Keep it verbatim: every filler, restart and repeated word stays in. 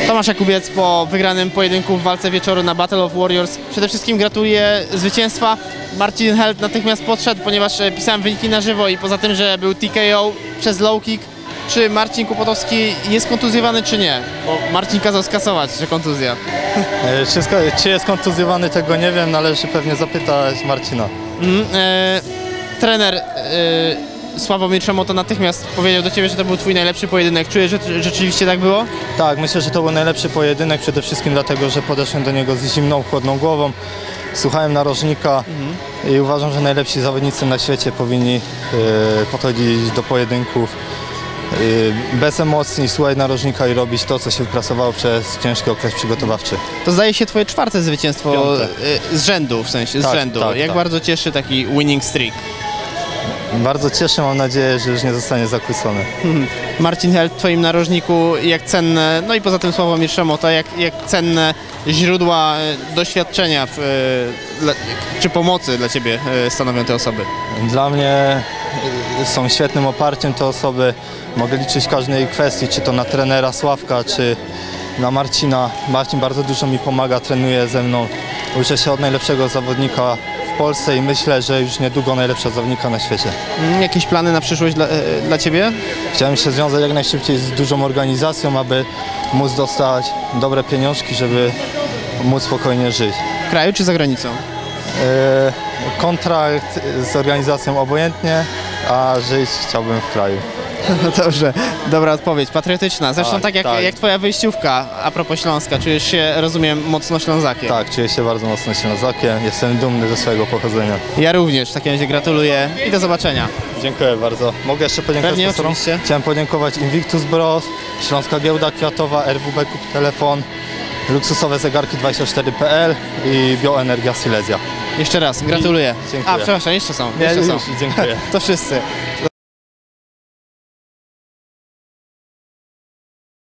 Tomasz Jakubiec po wygranym pojedynku w walce wieczoru na Battle of Warriors. Przede wszystkim gratuluję zwycięstwa. Marcin Held natychmiast podszedł, ponieważ pisałem wyniki na żywo i poza tym, że był T K O przez low kick. Czy Marcin Kłopotowski jest kontuzjowany, czy nie? Bo Marcin kazał skasować, że kontuzja. Czy, czy jest kontuzjowany, tego nie wiem, należy pewnie zapytać Marcina. Mm, e, trener e, Sławomir Szamoto natychmiast powiedział do Ciebie, że to był Twój najlepszy pojedynek. Czujesz, że rzeczywiście tak było? Tak, myślę, że to był najlepszy pojedynek, przede wszystkim dlatego, że podeszłem do niego z zimną, chłodną głową. Słuchałem narożnika mhm. i uważam, że najlepsi zawodnicy na świecie powinni e, podchodzić do pojedynków bez emocji, słuchać narożnika i robić to, co się wypracowało przez ciężki okres przygotowawczy. To zdaje się Twoje czwarte zwycięstwo Piąte. z rzędu, w sensie z tak, rzędu. Tak, Jak tak. bardzo cieszy taki winning streak? Bardzo cieszę, mam nadzieję, że już nie zostanie zakłócony. Marcin Held, Twoim narożniku, jak cenne, no i poza tym Sławomir Szamota, jak, jak cenne źródła doświadczenia w, dla, czy pomocy dla Ciebie stanowią te osoby? Dla mnie są świetnym oparciem te osoby. Mogę liczyć w każdej kwestii, czy to na trenera Sławka, czy na Marcina. Marcin bardzo dużo mi pomaga, trenuje ze mną. Uczę się od najlepszego zawodnika w Polsce i myślę, że już niedługo najlepszego zawodnika na świecie. Jakieś plany na przyszłość dla, dla Ciebie? Chciałem się związać jak najszybciej z dużą organizacją, aby móc dostać dobre pieniążki, żeby móc spokojnie żyć. W kraju czy za granicą? E, kontrakt z organizacją obojętnie, a żyć chciałbym w kraju. No dobrze, dobra odpowiedź, patriotyczna. Zresztą tak, tak, jak, tak jak Twoja wyjściówka a propos Śląska. Czujesz się, rozumiem, mocno Ślązakiem? Tak, czuję się bardzo mocno Ślązakiem. Jestem dumny ze swojego pochodzenia. Ja również, w takim razie gratuluję i do zobaczenia. Dziękuję bardzo. Mogę jeszcze podziękować Pewnie, sponsorom? oczywiście. Chciałem podziękować Invictus Bros, Śląska Giełda Kwiatowa, R W B Kup Telefon, luksusowe zegarki dwadzieścia cztery kropka p l i Bioenergia Silesia. Jeszcze raz, gratuluję. Dziękuję. A, przepraszam, jeszcze są. Nie, Jeszcze już, są. dziękuję. To wszyscy.